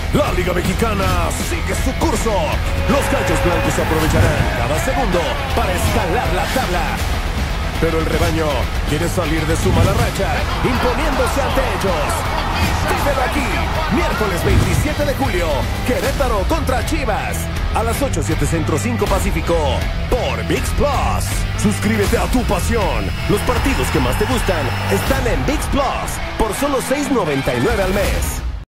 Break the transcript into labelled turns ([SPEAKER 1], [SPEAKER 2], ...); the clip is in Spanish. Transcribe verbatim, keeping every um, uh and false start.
[SPEAKER 1] La Liga Mexicana sigue su curso. Los Gallos Blancos aprovecharán cada segundo para escalar la tabla. Pero el rebaño quiere salir de su mala racha, imponiéndose ante ellos. Vívelo aquí, miércoles veintisiete de julio, Querétaro contra Chivas. A las ocho, siete Centro, cinco Pacífico, por ViX Plus. Suscríbete a tu pasión. Los partidos que más te gustan están en ViX Plus, por solo seis noventa y nueve al mes.